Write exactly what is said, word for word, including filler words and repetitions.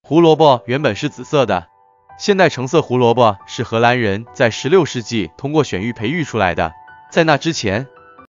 胡萝卜原本是紫色的。现代橙色胡萝卜是荷兰人在十六世纪通过选育培育出来的，在那之前，